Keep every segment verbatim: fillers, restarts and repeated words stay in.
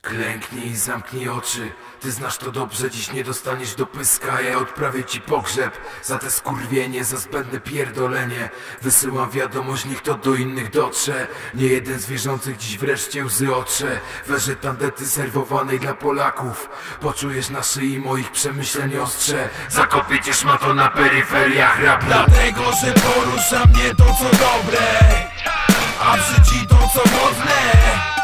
Klęknij i zamknij oczy. Ty znasz to dobrze, dziś nie dostaniesz do pyska. Ja odprawię ci pogrzeb za te skurwienie, za zbędne pierdolenie. Wysyłam wiadomość, niech to do innych dotrze. Nie jeden z wierzących dziś wreszcie łzy otrze. Weże tandety serwowanej dla Polaków. Poczujesz na szyi moich przemyśleń ostrze. Zakopiecie szmato na peryferiach rapu. Dlatego, że porusza mnie to co dobre, a brzydzi to co modne.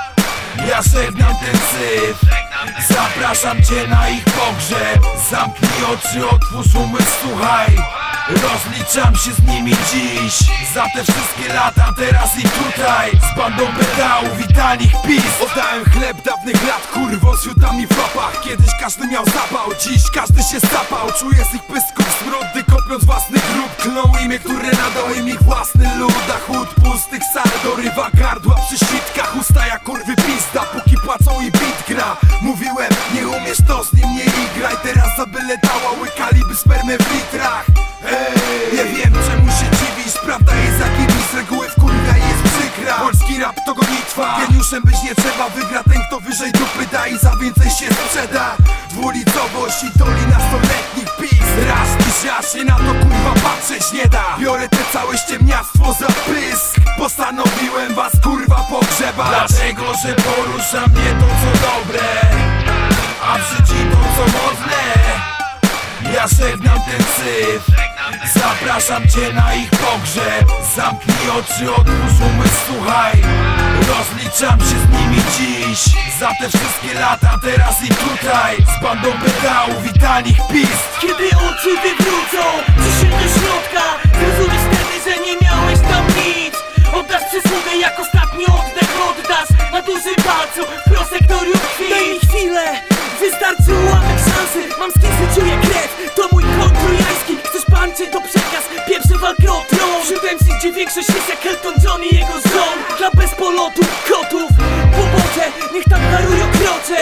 Ja żegnam ten syf, zapraszam cię na ich pogrzeb. Zamknij oczy, otwórz umysł, słuchaj. Rozliczam się z nimi dziś za te wszystkie lata, teraz i tutaj. Z bandą pedałów i tanich pis oddałem chleb dawnych lat, kurwo, z siutami w łapach. Kiedyś każdy miał zapał, dziś każdy się zapał. Czuję z ich pysków smrody, kopiąc własny grób. Klną imię, które nadał im ich własny lud. A chłód pustych sal dorywa gardła przy sitkach. Usta jak kurwy pizda, póki płacą i bit gra. Mówiłem, nie umiesz to z nim nie igraj. Teraz za byle dała łykaliby spermę w litrach. Ej, nie wiem czemu się dziwisz, prawda jest jak ibis, z reguły wkurwia i jest przykra. Polski rap to gonitwa, geniuszem być nie trzeba. Wygra ten kto wyżej dupy da i za więcej się sprzeda. Dwulicowość i doli nastoletnich pis. Raz kiś, się na to kurwa patrzeć nie da. Biorę te całe ściemniactwo za pysk. Postanowiłem was kurwa pogrzebać. Dlatego, że porusza mnie to co dobre, a brzydzi to co modne. Ja żegnam ten syf, zapraszam cię na ich pogrzeb. Zamknij oczy, otwórz umysł, słuchaj. Rozliczam się z nimi dziś za te wszystkie lata, teraz i tutaj. Z bandą pedałów i tanich pist. Kiedy oczy wywrócą ci się do środka, zrozumiesz wtedy, że nie miałeś tam nic. Oddasz przysługę, jak ostatni oddech oddasz na dużym palcu w prosektorium krwi. Daj mi chwilę, wystarczy ułamek szansy. Mam skisy, czuję krew, to mój kod trojański. Chcesz pancie, to przekaz, pierwsze walkę o tron. Wśród M C, gdzie większość jest jak Elton John i jego żon. Dla bezpolotów, kotów, pobocze, niech tam darują krocze.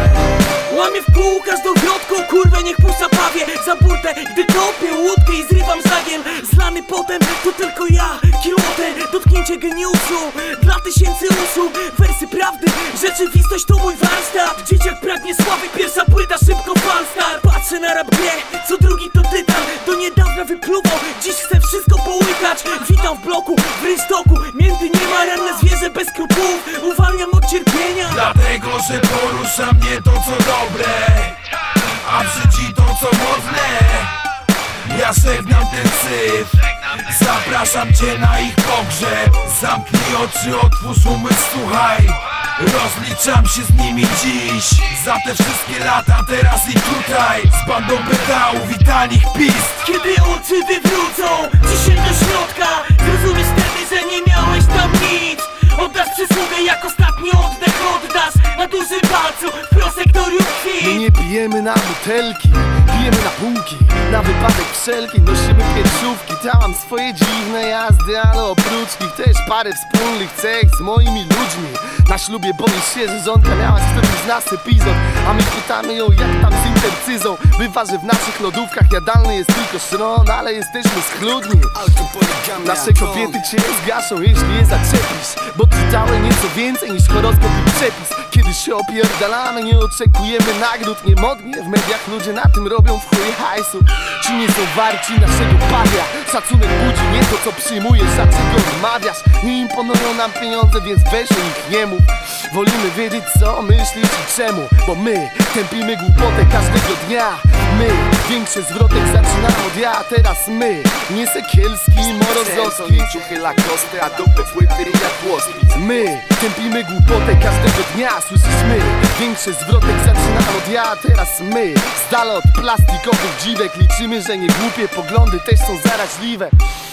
Łamię w pół każdą wrotką, kurwę niech puszcza pawie. Za burtę, gdy kopię łódkę i zrywam żagiem. Zlany potem, to tylko ja, kilotę, dotknięcie geniuszu dla tysięcy uszu. Wersy prawdy, rzeczywistość to mój warsztat. Dzieciak pragnie sławy, pierwsza płyta, szybko falstar. Patrzę na rap grę, co drugi to tytan. Do niedawna wypluwał, dziś chcę wszystko połykać. Witam w bloku, w rynsztoku, mięty nie ma, ranne zwierzę bez skrupułów. Uwalniam od cierpienia. Dlatego, że porusza mnie to co dobre, a brzydzi to co modne. Ja żegnam ten syf, zapraszam cię na ich pogrzeb. Zamknij oczy, otwórz umysł, słuchaj. Rozliczam się z nimi dziś za te wszystkie lata, teraz i tutaj. Z bandą pedałów i tanich pist. Kiedy oczy wywrócą ci się do środka, zrozumiesz wtedy, że nie miałeś tam nic. Oddasz przysługę, jak ostatni oddech oddasz na dużym palcu w prosektorium krwi. My nie pijemy na butelki, pijemy na półki. Na wypadek wszelki nosimy pieczówki. Tam swoje dziwne jazdy, ale oprócz nich też parę wspólnych cech z moimi ludźmi. Na ślubie boisz się, że żonka miała z którymś z nas epizod, a my pytamy ją jak tam z intercyzą. Bywa, że w naszych lodówkach jadalny jest tylko szron, ale jesteśmy schludni. Nasze kobiety cię zgaszą, jeśli je zaczepisz, bo czytałem nieco więcej niż horoskop i przepis. Kiedy się opierdalamy, nie oczekujemy nagród. Niemodnie w mediach ludzie na tym robią w chuj hajsu. Ci nie są warci naszego pawia. Szacunek budzi nie to co przyjmujesz, a czego odmawiasz. Nie imponują nam pieniądze, więc weź o nich nie mów. Wolimy wiedzieć co myślisz i czemu, bo my tępimy głupotę każdego dnia. My, większy zwrotek zaczynam od ja, teraz my. Nie Sekielski, Morozowski, ciuchy Lacoste, a dupy płyty jak Włospis. My tępimy głupotę każdego dnia, słyszysz my. Większy zwrotek zaczynam od ja, teraz my. Z dala od plastikowych dziwek liczymy, że nie głupie poglądy też są zaraźliwe.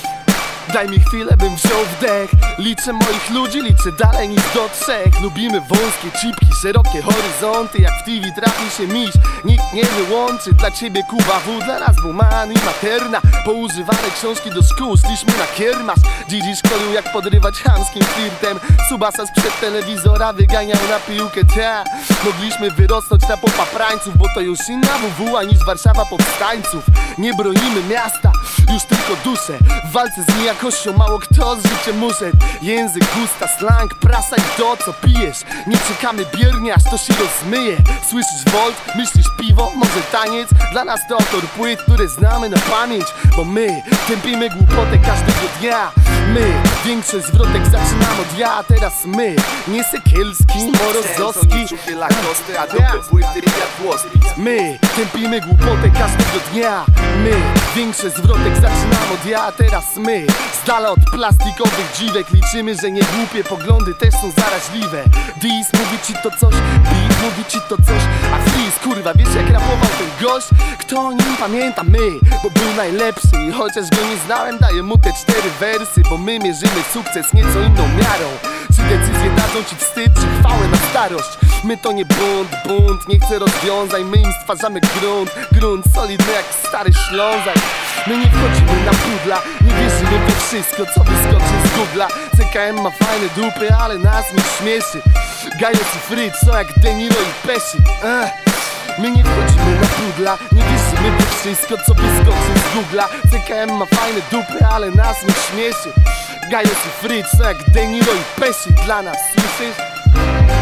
Daj mi chwilę, bym wziął wdech. Liczę moich ludzi, liczę dalej niż do trzech. Lubimy wąskie cipki, szerokie horyzonty. Jak w T V trafi się miś, nikt nie wyłączy. Dla ciebie Kuba W, dla nas Buman i Materna. Poużywane książki do szkół, szliśmy na kiermasz. Dzidzi szkolił jak podrywać chamskim flirtem. Subasa sprzed telewizora wyganiał na piłkę, ta. Mogliśmy wyrosnąć na popaprańców, bo to już inna W W A niż Warszawa powstańców. Nie bronimy miasta, już tylko duszę. W walce z niejakością mało kto z życiem muszę. Język, usta, slang, prasa i to co pijesz. Nie czekamy biernie, aż to się rozmyje. Słyszysz Volt, myślisz piwo, może taniec? Dla nas to autor płyt, które znamy na pamięć. Bo my tępimy głupotę każdego dnia. My, większość zwrotek zaczynamy od ja, a teraz my. Nie Sekielski, Morozowski, my tępimy głupotę każdego dnia. My, większość zwrotek zaczynamy od ja, a teraz my. Z dala od plastikowych dziwek liczymy, że nie głupie poglądy też są zaraźliwe. Dis mówi ci to coś, beat mówi ci to coś, a Freeze, kurwa, wiesz jak rapował ten gość? Kto o nim pamięta? My, bo był najlepszy i chociaż go nie znałem, daję mu te cztery wersy. Bo my mierzymy sukces nieco inną miarą. Czy decyzje dadzą ci wstyd, czy chwałę na starość? My to nie bunt, bunt, nie chcę rozwiązań. My im stwarzamy grunt, grunt solidny jak stary Ślązak. My nie wchodzimy na pudla, nie wierzymy we wszystko, co wyskoczy z Google'a. C K M ma fajne dupy, ale nas nie śmieszy. Gajos i Fritz są jak De Niro i Pesci. Ech. My nie wchodzimy na pudla, nie wierzymy we wszystko, co wyskoczy z Google'a. C K M ma fajne dupy, ale nas nie śmieszy. Gajos i Fritz są jak De Niro i Pesci dla nas, słyszysz?